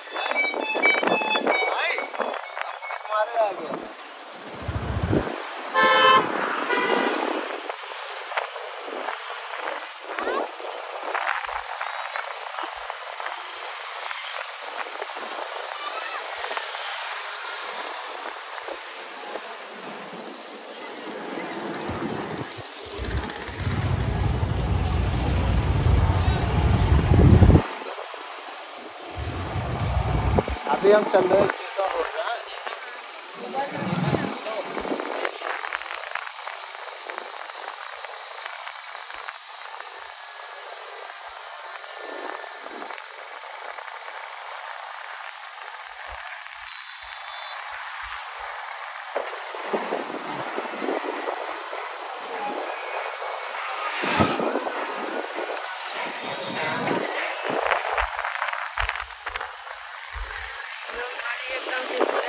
भाई तुम्हारे आ गया। अभी हम चल रहे हैं सीधा हो रहा है। एकदम